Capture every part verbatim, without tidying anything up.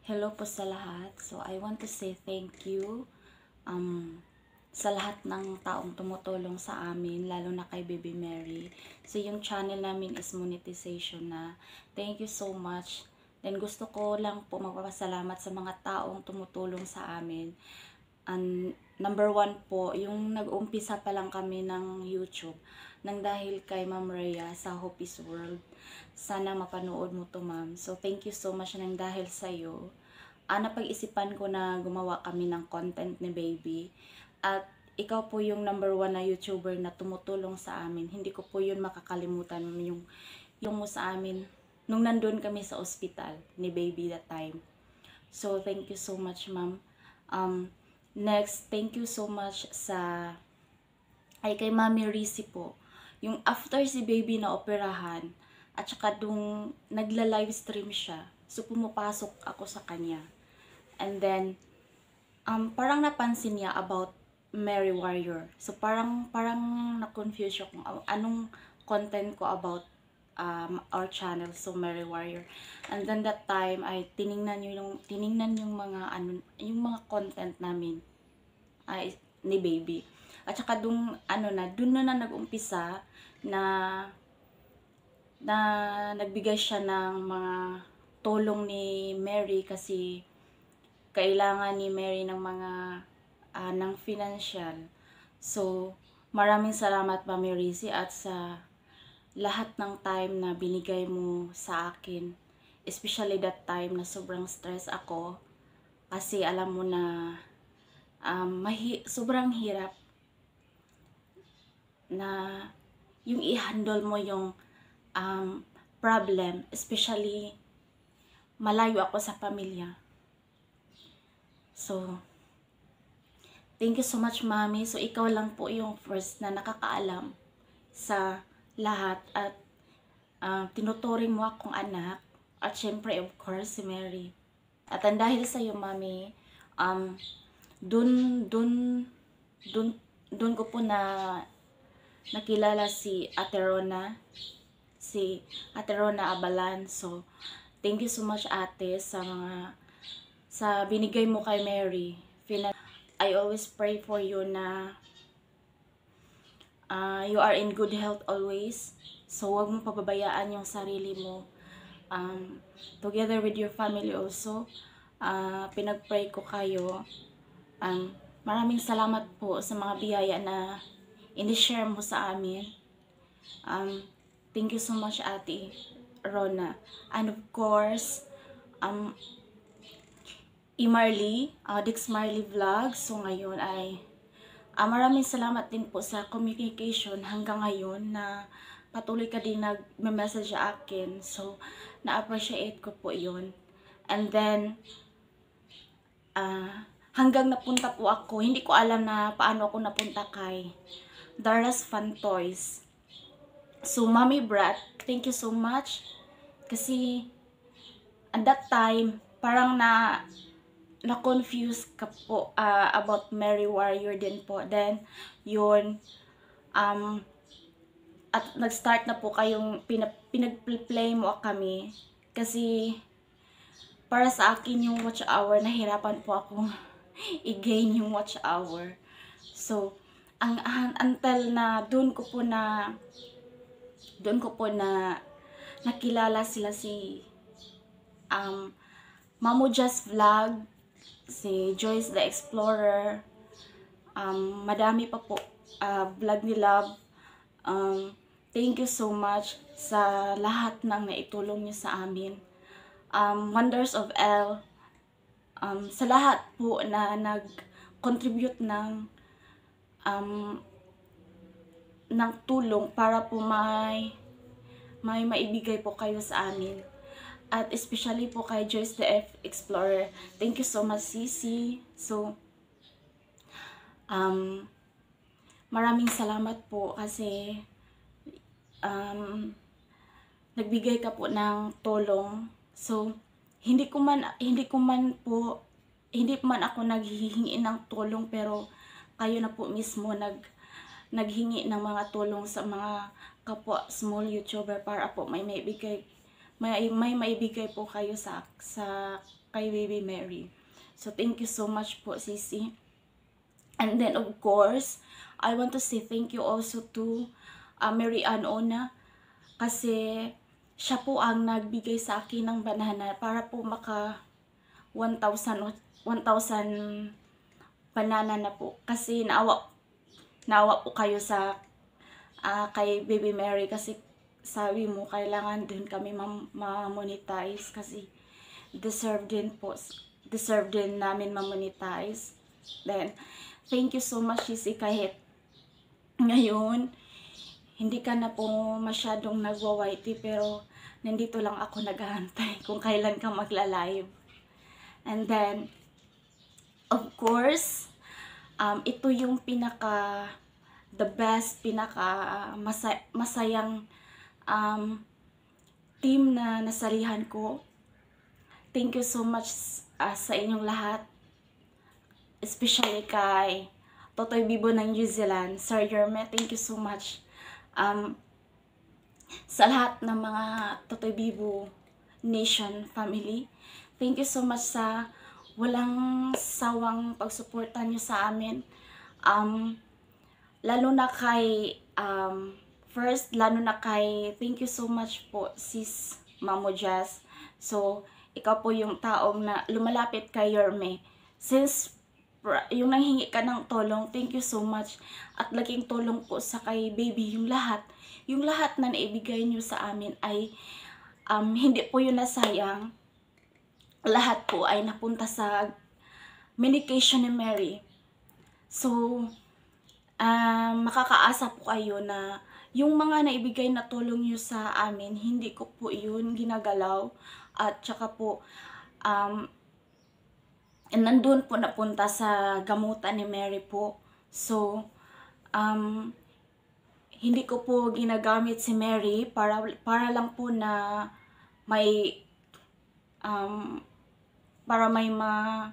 Hello po sa lahat. So, I want to say thank you um, sa lahat ng taong tumutulong sa amin, lalo na kay Baby Mary. So, yung channel namin is monetization na. Thank you so much. Then, gusto ko lang po magpapasalamat sa mga taong tumutulong sa amin. And number one po, yung nag-umpisa pa lang kami ng YouTube nang dahil kay Ma'am Rhea sa Hope is World. Sana mapanood mo to, ma'am. So, thank you so much nang dahil sa'yo. Ah, napag-isipan ko na gumawa kami ng content ni Baby. At ikaw po yung number one na YouTuber na tumutulong sa amin. Hindi ko po yun makakalimutan, yung, yung mo sa amin nung nandun kami sa ospital ni Baby that time. So, thank you so much, ma'am. Um, next, thank you so much sa ay kay Mami Rizzy po. Yung after si Baby na operahan, at saka dung nagla-live stream siya, so pumapasok ako sa kanya. And then, um, parang napansin niya about Mary Warrior. So parang, parang na-confuse siya kung anong content ko about um, our channel, so Mary Warrior. And then that time, ay tiningnan yung, tiningnan yung mga, ano, yung mga content namin ay, ni Baby. At saka dung, ano na, dun na na nag-umpisa na na nagbigay siya ng mga tulong ni Mary kasi kailangan ni Mary ng mga uh, ng financial. So, maraming salamat Mami Rizzy at sa lahat ng time na binigay mo sa akin. Especially that time na sobrang stress ako kasi alam mo na um, mahi sobrang hirap na yung i-handle mo yung um, problem, especially malayo ako sa pamilya. So, thank you so much, Mami. So, ikaw lang po yung first na nakakaalam sa lahat at uh, tinuturing mo akong anak at syempre, of course, si Mary. At ang dahil sa iyo, Mami, um, dun, dun, dun, dun ko po na nakilala si Ate Rona, si Ate Rona Abalan. So, thank you so much, Ate, sa mga sa binigay mo kay Mary. I always pray for you na uh, you are in good health always. So, huwag mong pababayaan yung sarili mo. Um, together with your family also, uh, pinag-pray ko kayo. Um, maraming salamat po sa mga biyaya na in-share mo sa amin. Um, thank you so much, Ate Rona. And of course, um, I-Marley, uh, Dix Marley Vlog. So ngayon ay uh, maraming salamat din po sa communication hanggang ngayon na patuloy ka din nag-message sa akin. So, na-appreciate ko po yun. And then, uh, hanggang napunta po ako, hindi ko alam na paano ako napunta kay Darla's Fun Toys. So, Mommy Brat, thank you so much. Kasi, at that time, parang na na-confuse ka po uh, about Mary Warrior din po. Then, yun, um, at nag-start na po kayong pinag-play mo kami. Kasi, para sa akin yung watch hour, nahirapan po ako i-gain yung watch hour. So, ang until na doon ko po na doon ko po na nakilala sila si um, Mamo Just Vlog, si Joyce the Explorer, um, madami pa po uh, vlog ni Love. Um, thank you so much sa lahat ng naitulong niyo sa amin. Um, Wonders of L, um, sa lahat po na nag-contribute ng um, ng tulong para po may may maibigay po kayo sa amin. At especially po kay Joyce the F Explorer. Thank you so much, Sisi. So, um, maraming salamat po kasi um, nagbigay ka po ng tulong. So, hindi ko man, hindi ko man po, hindi man ako naghihingi ng tulong, pero kayo na po mismo nag, naghingi ng mga tulong sa mga kapwa small YouTuber para po may maibigay may may maibigay po kayo sa sa kay Baby Mary. So thank you so much po, Sisi. And then of course, I want to say thank you also to uh, Mary Ann Ona, kasi siya po ang nagbigay sa akin ng banana para po maka one thousand banana na po. Kasi naawa, naawa po kayo sa uh, kay Baby Mary, kasi sabi mo kailangan din kami ma-monetize kasi deserve din po, deserve din namin ma-monetize. Then thank you so much, Sisi, kahit ngayon hindi ka na po masyadong nagwa-Y T, pero nandito lang ako naghahantay kung kailan ka magla-live. And then of course, um, ito yung pinaka the best, pinaka uh, masay masayang um, team na nasalihan ko. Thank you so much uh, sa inyong lahat, especially kay Totoy Bibo ng New Zealand, Sir Yerme. Thank you so much um, sa lahat ng mga Totoy Bibo Nation family. Thank you so much sa walang sawang pagsuporta nyo sa amin. Um, lalo na kay, um, first, lalo na kay, thank you so much po, Sis Mamo Jazz. So, ikaw po yung taong na lumalapit kay Yerme. Since yung nanghingi ka ng tulong, thank you so much. At laking tulong po sa kay Baby, yung lahat. Yung lahat na naibigay nyo sa amin ay um, hindi po yun nasayang. Lahat po ay napunta sa medication ni Mary. So, um, makakaasa po kayo na yung mga naibigay na tulong nyo sa amin, hindi ko po yun ginagalaw. At saka po, um, nandun po napunta sa gamutan ni Mary po. So, um, hindi ko po ginagamit si Mary para, para lang po na may um, para may ma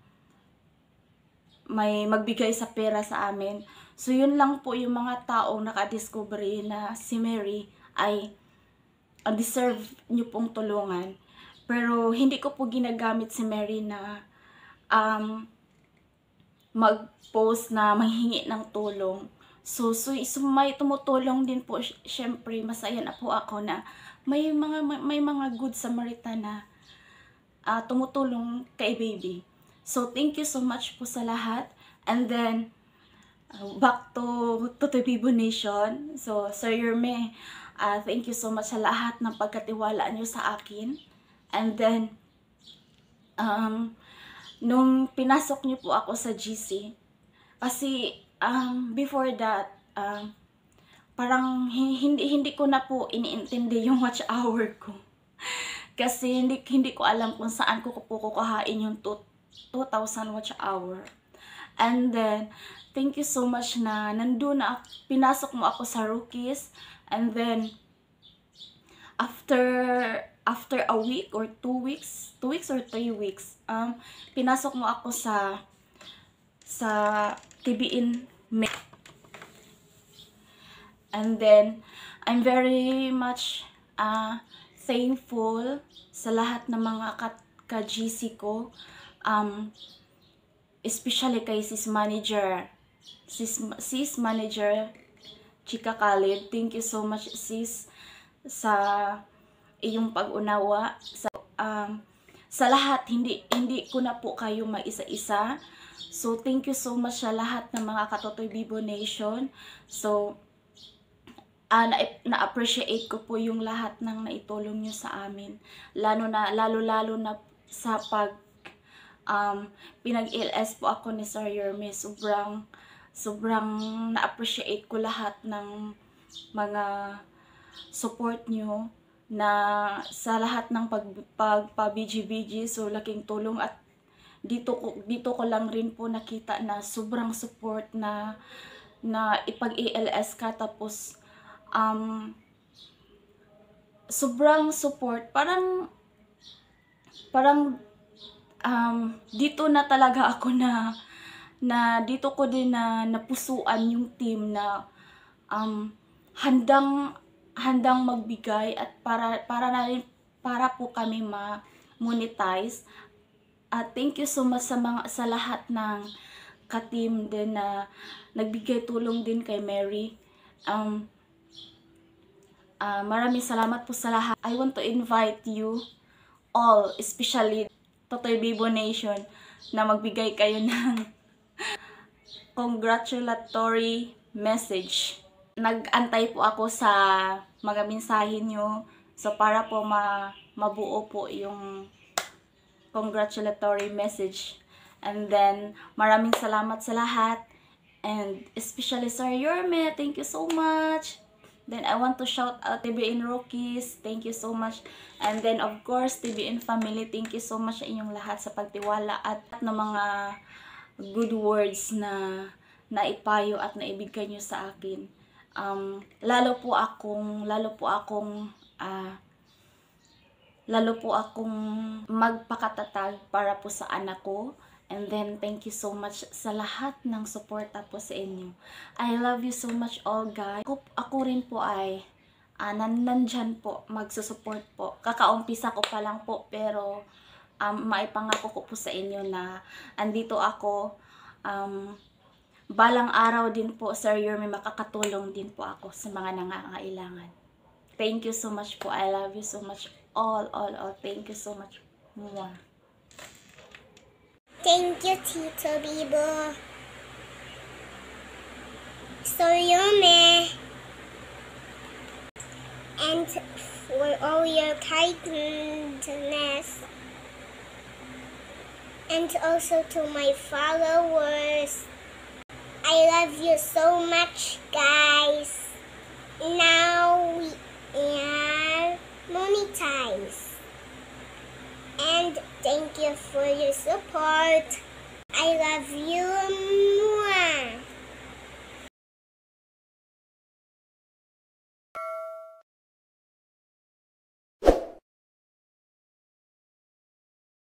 may magbigay sa pera sa amin. So yun lang po yung mga taong nakadiscovery na si Mary ay uh, deserve nyo pong tulungan. Pero hindi ko po ginagamit si Mary na um, mag-post na manghingi ng tulong. So, so, so may tumutulong din po. Syempre, masaya na po ako na may mga may mga good Samaritan na Uh, tumutulong kay Baby. So, thank you so much po sa lahat. And then, uh, back to Totoy Bibo Nation. So, Sir Yerme, uh, thank you so much sa lahat ng pagkatiwala nyo sa akin. And then, um, nung pinasok nyo po ako sa G C, kasi um, before that, um, parang hindi, hindi ko na po iniintindi yung watch hour ko. Kasi hindi, hindi ko alam kung saan ko po kukuhain yung two thousand watch hour. And then, thank you so much na nandun na, pinasok mo ako sa rookies. And then, after after a week or two weeks, two weeks or three weeks, um, pinasok mo ako sa sa T B N. And then, I'm very much uh, thankful sa lahat ng mga ka-G C ko, um, especially kay Sis Manager, Sis, Sis Manager Chika Khalid. Thank you so much, Sis, sa iyong pag-unawa. Sa, um, sa lahat, hindi, hindi ko na po kayo mag-isa-isa. So, thank you so much sa lahat ng mga ka-Totoy Bibo Nation. So, Uh, na-appreciate ko po yung lahat ng naitulong nyo sa amin. Lalo na, lalo-lalo na sa pag um, pinag-L S po ako ni Sir Yerme. Sobrang, sobrang na-appreciate ko lahat ng mga support nyo na sa lahat ng pag, pag pa-B G B G. So, laking tulong. At dito ko, dito ko lang rin po nakita na sobrang support na, na ipag-E L S ka, tapos Um, sobrang support, parang parang um, dito na talaga ako na na dito ko din na napusuan yung team na um, handang handang magbigay at para para na rin, para po kami ma-monetize. At thank you so much sa mga sa lahat ng ka-team din na nagbigay tulong din kay Mary. Um, uh, maraming salamat po sa lahat. I want to invite you all, especially Totoy Bibo Nation, na magbigay kayo ng congratulatory message. Nag-antay po ako sa mga mensahe nyo. So para po ma mabuo po yung congratulatory message. And then, maraming salamat sa lahat. And especially Sir Yorme, thank you so much. Then I want to shout out T B N Rookies, thank you so much. And then of course, T B N family, thank you so much sa inyong lahat sa pagtiwala at ng mga good words na naipayo at naibigay nyo sa akin. Um, lalo po akong, lalo po akong, ah, uh, lalo po akong magpakatatag para po sa anak ko. And then, thank you so much sa lahat ng suporta po sa inyo. I love you so much all, guys. Ako, ako rin po ay uh, nan nandyan po, magsusupport po. Kakaumpisa ko pa lang po, pero um, maipangako ko po sa inyo na andito ako. Um, balang araw din po, Sir Yorme, makakatulong din po ako sa mga nangangailangan. Thank you so much po. I love you so much. All, all, all. Thank you so much. Mwah. Thank you, Tito Bibo. Sir Yorme. And for all your kindness. And also to my followers. I love you so much, guys. Now we are monetized. And thank you for your support. I love you.